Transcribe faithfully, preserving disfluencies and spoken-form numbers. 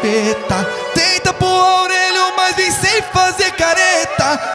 capeta. Tenta pôr a orelha, mas vem sem fazer careta.